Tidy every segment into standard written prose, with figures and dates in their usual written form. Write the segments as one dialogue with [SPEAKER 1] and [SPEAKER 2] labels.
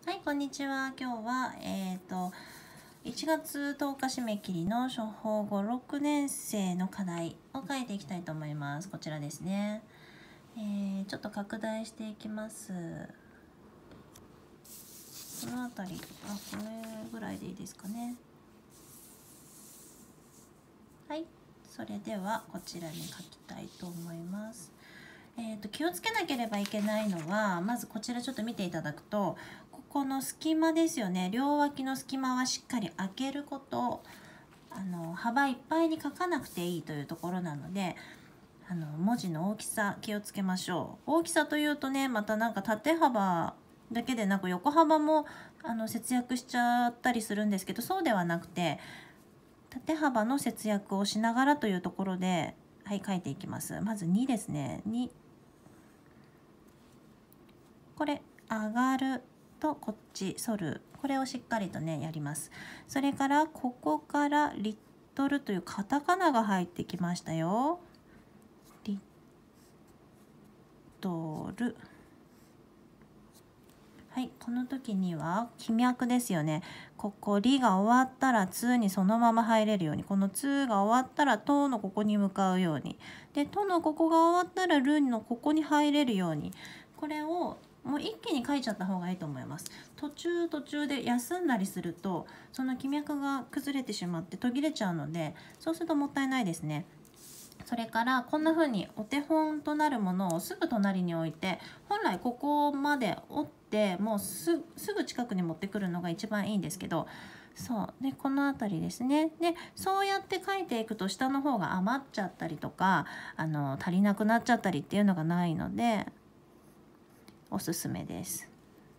[SPEAKER 1] はい、こんにちは。今日は、1月10日締め切りの初法5、6年生の課題を書いていきたいと思います。こちらですね。ちょっと拡大していきます。この辺り、これぐらいでいいですかね。はい、それではこちらに書きたいと思います。気をつけなければいけないのは、まずこちらちょっと見ていただくと、ここの隙間ですよね。両脇の隙間はしっかり開けること。幅いっぱいに書かなくていいというところなので、文字の大きさ気をつけましょう。大きさというとね、またなんか縦幅だけでなく横幅も節約しちゃったりするんですけど、そうではなくて、縦幅の節約をしながらというところで、はい、書いていきます。まず2ですね。2。これ上がるとこっち反る、これをしっかりとねやります。それからここからリットルというカタカナが入ってきましたよ。リットル。はい、この時には気脈ですよね。ここリが終わったらツにそのまま入れるように、このツが終わったらトのここに向かうように、でトのここが終わったらルのここに入れるように、これをもう一気に書いちゃった方がいいと思います。途中で休んだりするとその気脈が崩れてしまって途切れちゃうので、そうするともったいないですね。それからこんな風にお手本となるものをすぐ隣に置いて、本来ここまで折ってもうすぐ近くに持ってくるのが一番いいんですけど、そうでこの辺りですね。でそうやって書いていくと下の方が余っちゃったりとか足りなくなっちゃったりっていうのがないのでおすすめです。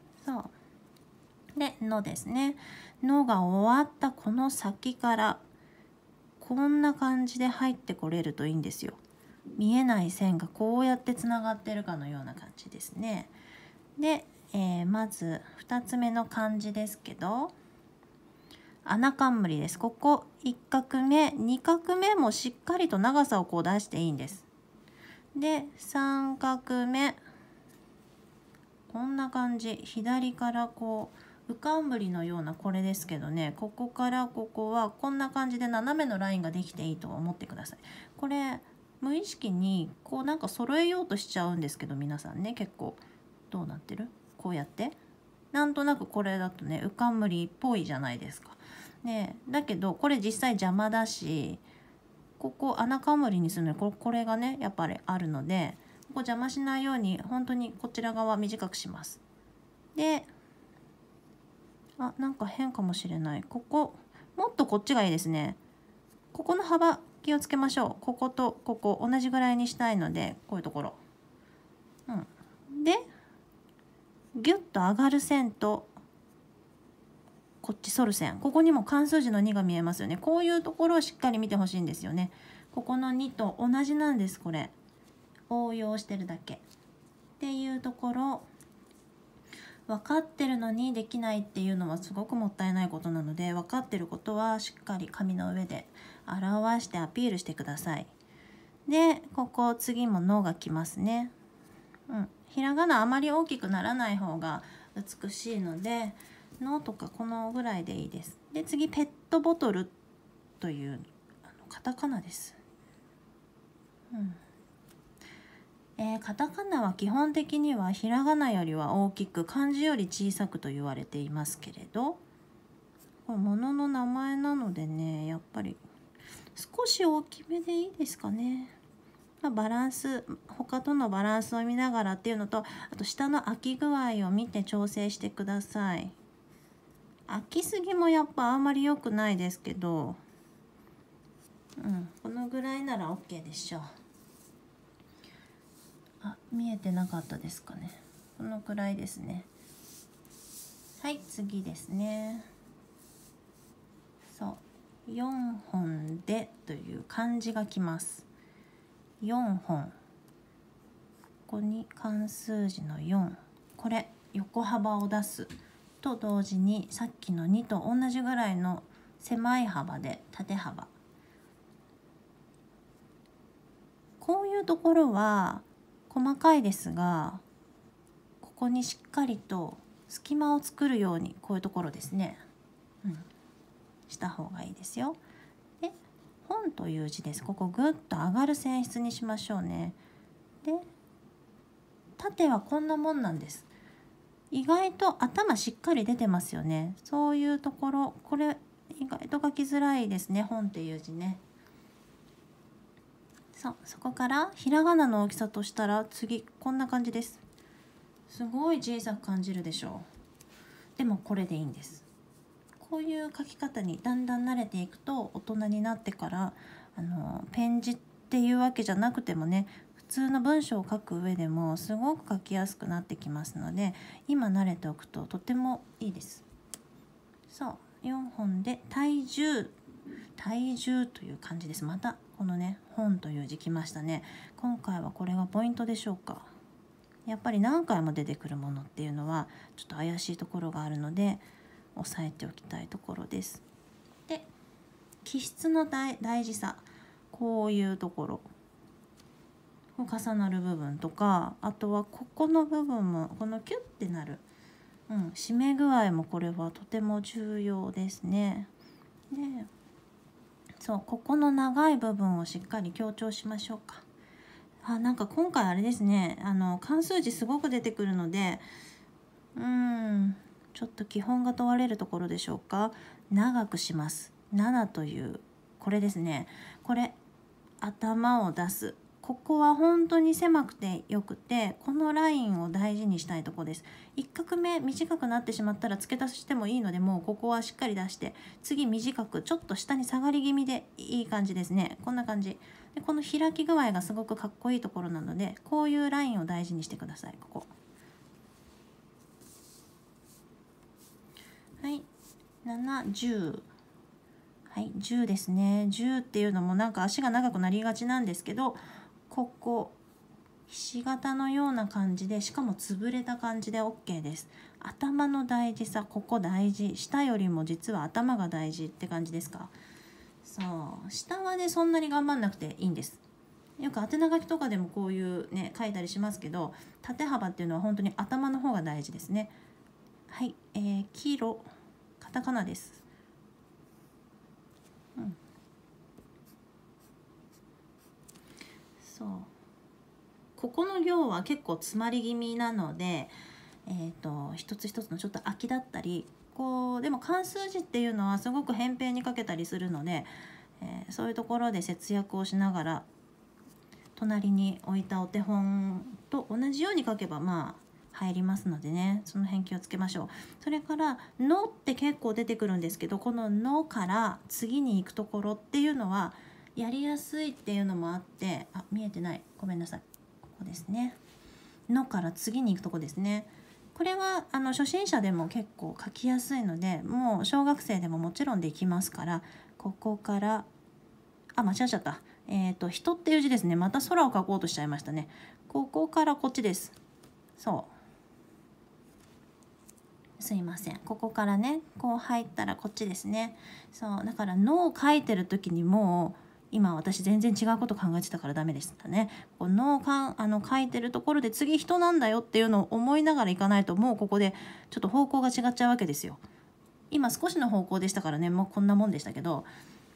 [SPEAKER 1] そうでのですね。のが終わったこの先からこんな感じで入ってこれるといいんですよ。見えない線がこうやってつながってるかのような感じですね。で、まず2つ目の漢字ですけど、穴冠です。ここ1画目2画目もしっかりと長さをこう出していいんです。で3画目こんな感じ、左からこう浮かんぶりのようなこれですけどね、ここからここはこんな感じで斜めのラインができていいと思ってください。これ無意識にこうなんか揃えようとしちゃうんですけど、皆さんね結構どうなってる？こうやってなんとなくこれだとね浮かんぶりっぽいじゃないですか。ね、だけどこれ実際邪魔だし、ここ穴冠にするのにこれがねやっぱりあるので、ここ邪魔しないように本当にこちら側短くします。でなんか変かもしれない。ここもっとこっちがいいですね。ここの幅気をつけましょう。こことここ同じぐらいにしたいので、こういうところ、でギュッと上がる線とこっち反る線、ここにも漢数字の2が見えますよね。こういうところをしっかり見てほしいんですよね。ここの2と同じなんです。これ応用してるだけっていうところ、分かってるのにできないっていうのはすごくもったいないことなので、分かってることはしっかり紙の上で表してアピールしてください。でここ次ものが来ますね。ひらがなあまり大きくならない方が美しいので、のとかこのぐらいでいいです。で次ペットボトルというカタカナです。カタカナは基本的にはひらがなよりは大きく漢字より小さくと言われていますけれど、これ物の名前なのでねやっぱり少し大きめでいいですかね。バランス、他とのバランスを見ながらっていうのと、あと下の空き具合を見て調整してください。空きすぎもやっぱあんまり良くないですけど、このぐらいなら OK でしょう。見えてなかったですかね。このくらいですね。はい、次ですね。そう4本でという漢字がきます。4本、ここに漢数字の4、これ横幅を出すと同時にさっきの2と同じぐらいの狭い幅で縦幅、こういうところは細かいですが、ここにしっかりと隙間を作るようにこういうところですね、した方がいいですよ。で本という字です。ここぐっと上がる線質にしましょうね。で縦はこんなもんなんです。意外と頭しっかり出てますよね。そういうところ、これ意外と書きづらいですね、本っていう字ね。そこからひらがなの大きさとしたら次こんな感じです。すごい小さく感じるでしょう。でもこれでいいんです。こういう書き方にだんだん慣れていくと、大人になってからペン字っていうわけじゃなくてもね、普通の文章を書く上でもすごく書きやすくなってきますので、今慣れておくととてもいいです。4本で体重という感じです。またこのね本という字きましたね。今回はこれがポイントでしょうか。やっぱり何回も出てくるものっていうのはちょっと怪しいところがあるので押さえておきたいところです。で起筆の大事さ、こういうところ重なる部分とか、あとはここの部分もこのキュッてなる、締め具合もこれはとても重要ですね。でここの長い部分をしっかり強調しましょうか。なんか今回あれですね、漢数字すごく出てくるのでちょっと基本が問われるところでしょうか。長くします。7というこれですね。これ頭を出す、ここは本当に狭くてよくて、このラインを大事にしたいところです。1画目短くなってしまったら付け足してもいいので、もうここはしっかり出して、次短くちょっと下に下がり気味でいい感じですね。こんな感じで、この開き具合がすごくかっこいいところなので、こういうラインを大事にしてください。ここ7、10、10ですね。10っていうのもなんか足が長くなりがちなんですけど、ここひし形のような感じで、しかも潰れた感じで OK です。頭の大事さ、ここ大事。下よりも実は頭が大事って感じですか。下はねそんなに頑張んなくていいんです。よく宛名書きとかでもこういうね書いたりしますけど、縦幅っていうのは本当に頭の方が大事ですね。キロカタカナです。ここの行は結構詰まり気味なので、一つ一つのちょっと空きだったり、でも漢数字っていうのはすごく扁平に書けたりするので、そういうところで節約をしながら隣に置いたお手本と同じように書けば入りますのでね、その辺気をつけましょう。それから「の」って結構出てくるんですけど、この「の」から次に行くところっていうのはやりやすいっていうのもあって、見えてない、ごめんなさい、ここですね。「の」から次に行くとこですね。これは初心者でも結構書きやすいので、もう小学生でももちろんできますから、ここから間違っちゃった。人っていう字ですね。また空を描こうとしちゃいましたね。ここからこっちです。すいません。ここからね、こう入ったらこっちですね。だから「の」を書いてる時にもう今私全然違うこと考えてたからダメでしたね。こう「の」を書いてるところで次人なんだよっていうのを思いながらいかないと、もうここでちょっと方向が違っちゃうわけですよ。今少しの方向でしたからね、もうこんなもんでしたけど、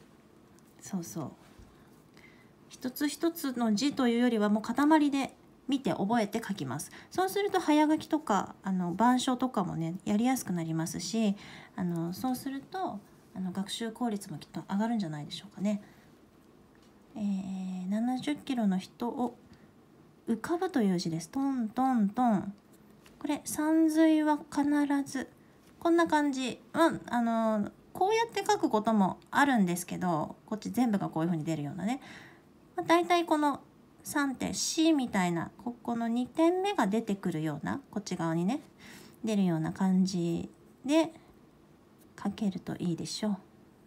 [SPEAKER 1] 一つ一つの字というよりはもう塊で見て覚えて書きます。そうすると早書きとか板書とかもねやりやすくなりますし、そうすると学習効率もきっと上がるんじゃないでしょうかね。70キロの人を浮かぶという字です。トントントン。これ山水は必ずこんな感じ。こうやって書くこともあるんですけど、こっち全部がこういう風に出るようなね。だいたいこの3点 C みたいな、ここの2点目が出てくるような、こっち側にね出るような感じで書けるといいでしょ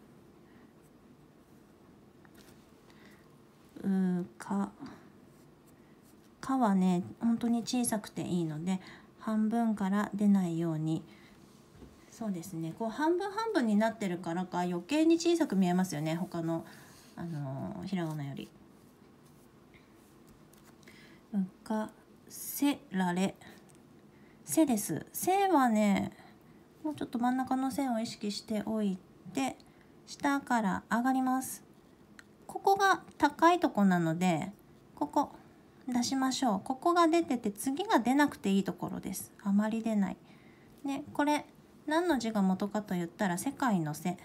[SPEAKER 1] う。かはね本当に小さくていいので、半分から出ないように、そうですね、こう半分半分になってるからか余計に小さく見えますよね、他のひらがなより。浮かせられ背です。背はね、もうちょっと真ん中の線を意識しておいて、下から上がります。ここが高いとこなので、ここ出しましょう。ここが出てて、次が出なくていいところです。あまり出ない。で、これ何の字が元かと言ったら、世界の背。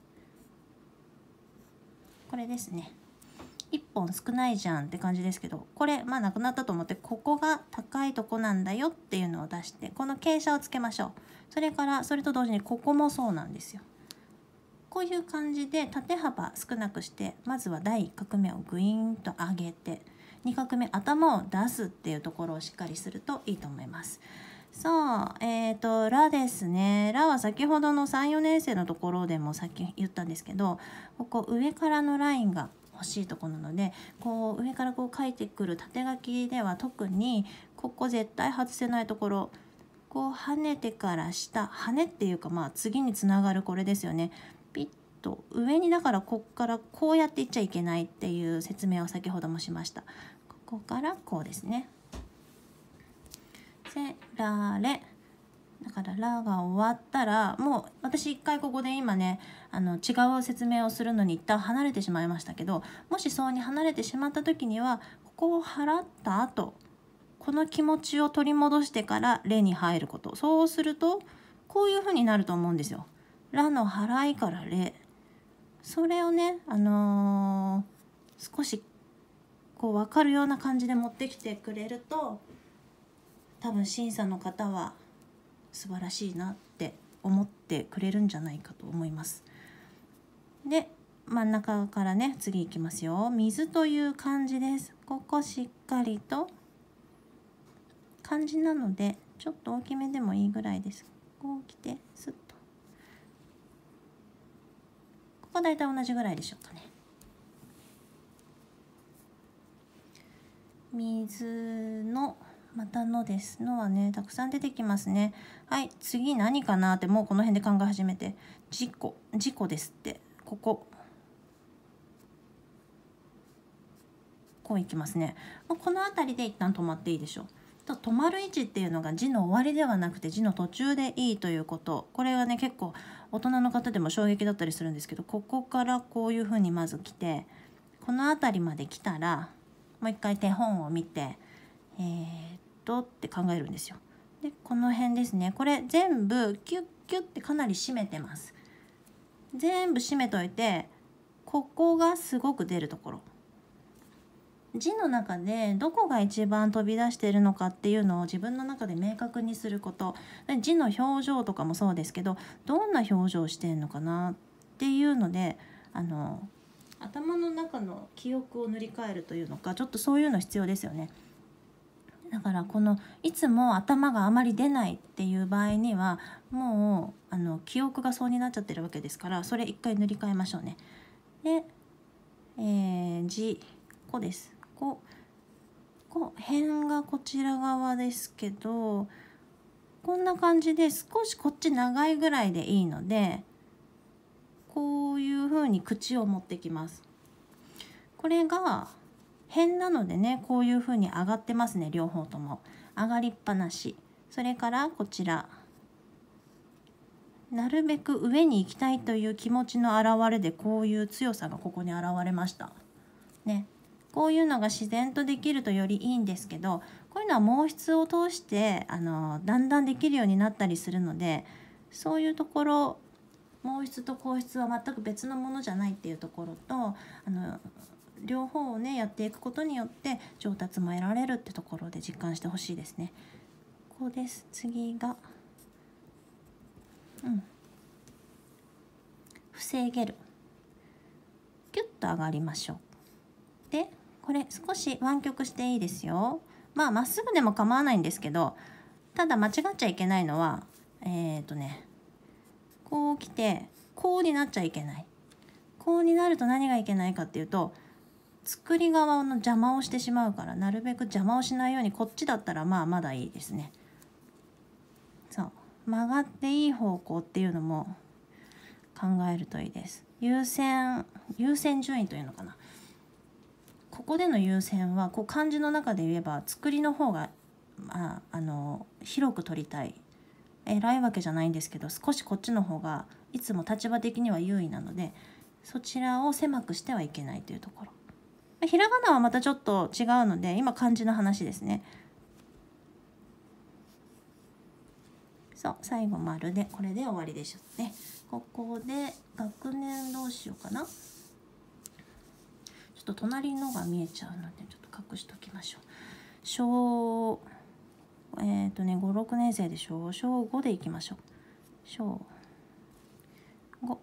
[SPEAKER 1] これですね。1本少ないじゃんって感じですけど、これまあなくなったと思って、ここが高いとこなんだよっていうのを出して、この傾斜をつけましょう。それからそれと同時にここもそうなんですよ。こういう感じで縦幅少なくして、まずは第1画目をグイーンと上げて、2画目頭を出すっていうところをしっかりするといいと思います。そう、ラですね。ラは先ほどの3、4年生のところでもさっき言ったんですけど、ここ上からのラインが欲しいところなので、こう上からこう書いてくる縦書きでは特にここ絶対外せないところ、こう跳ねてから下、跳ねっていうかまあ次につながるこれですよね。ピッと上に、だからこっからこうやっていっちゃいけないっていう説明を先ほどもしました。ここからこうですね。せられだからラが終わったら、もう私一回ここで今ね違う説明をするのに一旦離れてしまいましたけど、もしそうに離れてしまった時にはここを払った後、この気持ちを取り戻してからレに入ること。そうするとこういう風になると思うんですよ。ラの払いからレ。それをね少しこう分かるような感じで持ってきてくれると、多分審査の方は素晴らしいなって思ってくれるんじゃないかと思います。で真ん中からね、次いきますよ。水という漢字です。ここしっかりと漢字なのでちょっと大きめでもいいぐらいです。こう来てスッと、ここだいたい同じぐらいでしょうかね。水のまたのです。のはねたくさん出てきますね。はい、次何かなってもうこの辺で考え始めて、事故ですって。こういきますね。この辺りで一旦止まっていいでしょう。と止まる位置っていうのが字の終わりではなくて字の途中でいいということ、これはね結構大人の方でも衝撃だったりするんですけど、ここからこういうふうにまず来て、この辺りまで来たらもう一回手本を見てって考えるんですよ。でこの辺ですね、これ全部キュッキュッってかなり締めてます。全部締めといて、ここがすごく出るところ、字の中でどこが一番飛び出しているのかっていうのを自分の中で明確にすること。字の表情とかもそうですけど、どんな表情をしてるのかなっていうので頭の中の記憶を塗り替えるというのか、ちょっとそういうの必要ですよね。だからこのいつも頭があまり出ないっていう場合には、もう記憶がそうになっちゃってるわけですから、それ一回塗り替えましょうね。で、字こうです。こう辺がこちら側ですけど、こんな感じで少しこっち長いぐらいでいいので、こういう風に口を持ってきます。これが辺なのでね、こういう風に上がってますね。両方とも上がりっぱなし。それからこちら、なるべく上に行きたいという気持ちの表れで、こういう強さがここに現れましたね。こういうのが自然とできるとよりいいんですけど、こういうのは毛筆を通してだんだんできるようになったりするので、そういうところ、毛筆と硬筆は全く別のものじゃないっていうところと、両方をねやっていくことによって上達も得られるってところで実感してほしいですね。こうです。次が防げる、キュッと上がりましょう。でこれ少し湾曲していいですよ。まっすぐでも構わないんですけど、ただ間違っちゃいけないのはこう来てこうになっちゃいけない。こうになると何がいけないかっていうと、作り側の邪魔をしてしまうから、なるべく邪魔をしないように、こっちだったらまだいいですね。そう曲がっていい方向っていうのも考えるといいです。優先順位というのかな。ここでの優先はこう漢字の中で言えば作りの方が広く取りたい、偉いわけじゃないんですけど、少しこっちの方がいつも立場的には優位なので、そちらを狭くしてはいけないというところ。ひらがなはまたちょっと違うので、今漢字の話ですね。そう、最後丸で、これで終わりでしょうね。ここで学年どうしようかな。ちょっと隣のが見えちゃうのでちょっと隠しときましょう。小5、6年生でしょ。小5でいきましょう。小5。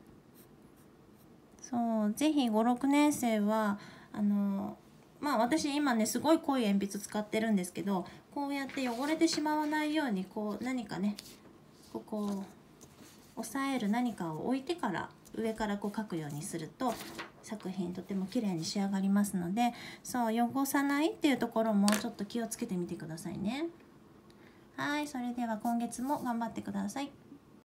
[SPEAKER 1] そう、ぜひ5、6年生は私今ねすごい濃い鉛筆使ってるんですけど、こうやって汚れてしまわないようにこう何かね、ここを押さえる何かを置いてから上からこう描くようにすると作品とても綺麗に仕上がりますので、そう汚さないっていうところもちょっと気をつけてみてくださいね。はい、それでは今月も頑張ってください。